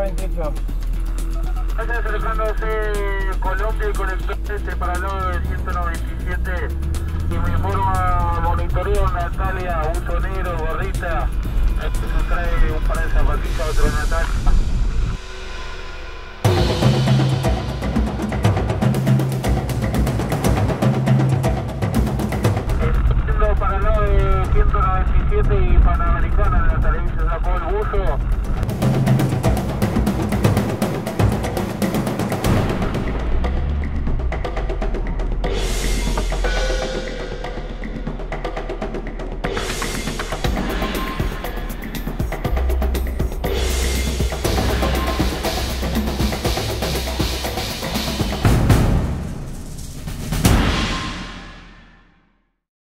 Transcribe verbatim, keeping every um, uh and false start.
veintiocho. Está acercándose Colombia y conector este para el lado de ciento noventa y siete y me informa monitoreo Natalia, uso negro, gorrita. Eso trae un par de zapatillas, otro Natalia. Para el lado de ciento noventa y siete y Panamericana en la televisión sacó el buzo.